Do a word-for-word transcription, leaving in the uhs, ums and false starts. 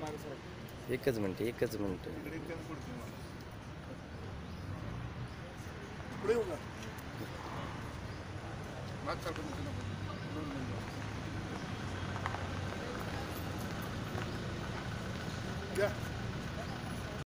मागे सर एकच मिनिट एकच मिनिट इकडे इकडे पुढे पुढे येऊ का माग सारखं दोन मिनिट घ्या